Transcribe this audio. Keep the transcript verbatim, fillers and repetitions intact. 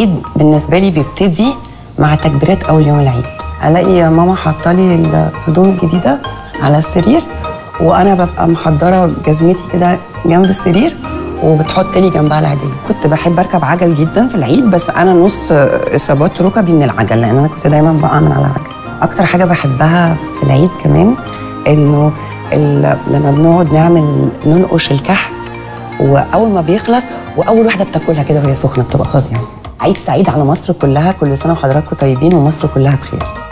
العيد بالنسبه لي بيبتدي مع تكبيرات اول يوم العيد. الاقي ماما حاطه لي الهدوم الجديده على السرير، وانا ببقى محضره جزمتي كده جنب السرير وبتحط لي جنبها العيديه. كنت بحب اركب عجل جدا في العيد، بس انا نص اصابات ركبي من العجل لان انا كنت دايما بقع من على العجل. اكتر حاجه بحبها في العيد كمان انه لما بنقعد نعمل ننقش الكحك، واول ما بيخلص واول واحده بتاكلها كده وهي سخنه بتبقى فظيعه. عيد سعيد على مصر كلها، كل سنه وحضراتكم طيبين ومصر كلها بخير.